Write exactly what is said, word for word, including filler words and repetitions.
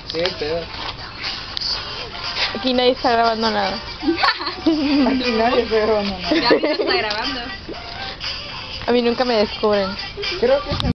¿Qué pedo? Aquí nadie está grabando nada. Aquí nadie está grabando nada. Gaby no está grabando. A mí nunca me descubren. Creo que se